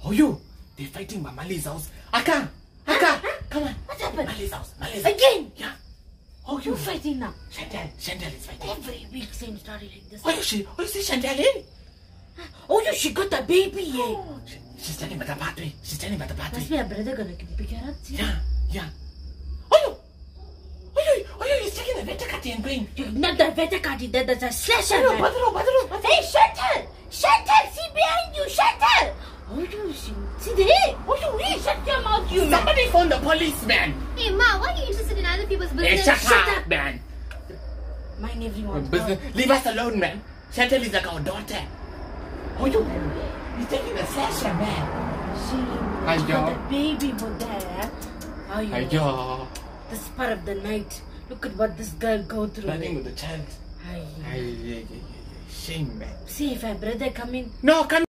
Oh, you! They're fighting by Mali's house. Aka! Come on. What happened? Mali's house. Again? Yeah. Oh, Who's fighting now? Chantal is fighting. Every week same story like this. Oh, you see Chantal in? Oh, she got a baby, eh? She's standing by the pathway. Must be a brother gonna pick her up. Yeah. Oh, he's taking the Vetakati and going. Not the Vetakati, that's a slasher. Badru. Hey, Chantal! See behind you, Chantal! Oh, you see there? Oh, you shut your mouth, you man. Somebody phone the police, man. Hey, Ma, why are you interested in other people's Hey, business? shut up, man. Mind everyone's Business. Leave us alone, man. Chantal is like our daughter. Oh, he's taking the slasher, man. She got a baby with there. Ayo. This part of the night. Look at what this girl go through. Running with the child. Shame, man. See if her brother come in. No, come.